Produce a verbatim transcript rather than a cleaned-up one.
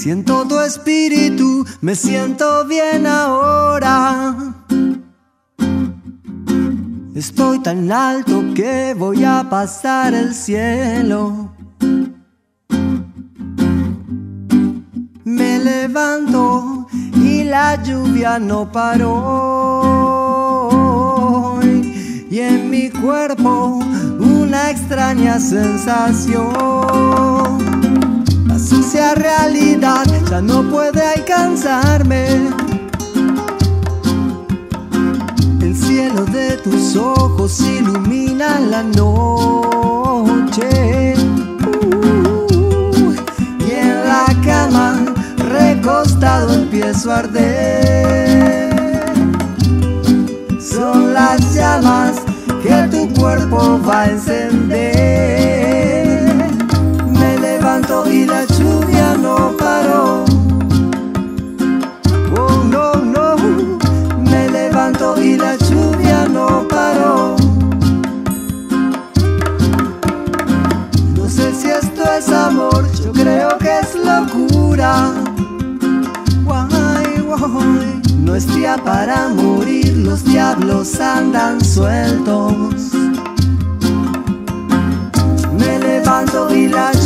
Siento tu espíritu, me siento bien ahora. Estoy tan alto que voy a pasar el cielo. Me levanto y la lluvia no paró. Y en mi cuerpo una extraña sensación. La sucia realidad ya no puede alcanzarme. El cielo de tus ojos ilumina la noche. Uh, y en la cama, recostado, empiezo a arder. Son las llamas que tu cuerpo va a encender. Me levanto y la lluvia no paró. Oh no, no. Me levanto y la lluvia no paró. No sé si esto es amor, yo creo que es locura. Guay, guay. No es día para morir, los diablos andan sueltos. Me levanto y la